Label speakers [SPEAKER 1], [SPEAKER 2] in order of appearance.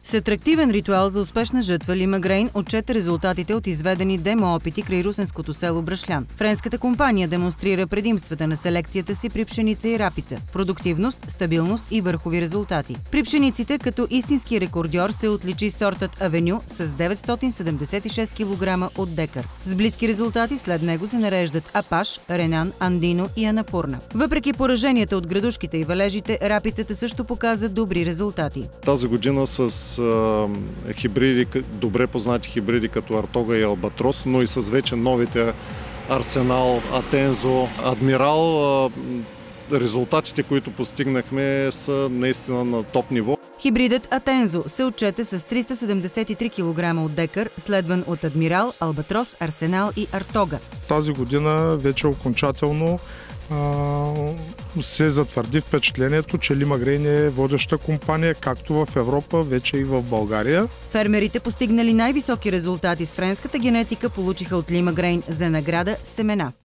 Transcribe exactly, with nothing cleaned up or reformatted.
[SPEAKER 1] С атрактивен ритуал за успешна жътва Лимагрейн отчете резултатите от изведени демо-опити край русенското село Брашлян. Френската компания демонстрира предимствата на селекцията си при пшеница и рапица – продуктивност, стабилност и върхови резултати. При пшениците като истински рекордьор се отличи сортът Авеню с деветстотин седемдесет и шест килограма от декар. С близки резултати след него се нареждат Апаш, Ренан, Андино и Анапурна. Въпреки пораженията от градушките и валежите, рапицата също показа добри резултати.
[SPEAKER 2] Тази година с хибриди, добре познати хибриди като Артога и Албатрос, но и с вече новите Арсенал, Атензо, Адмирал, резултатите, които постигнахме, са наистина на топ ниво.
[SPEAKER 1] Хибридът Атензо се отчете с триста седемдесет и три килограма от декар, следван от Адмирал, Албатрос, Арсенал и Артога.
[SPEAKER 3] Тази година вече окончателно се затвърди впечатлението, че Лимагрейн е водеща компания както в Европа, вече и в България.
[SPEAKER 1] Фермерите, постигнали най-високи резултати с френската генетика, получиха от Лимагрейн за награда семена.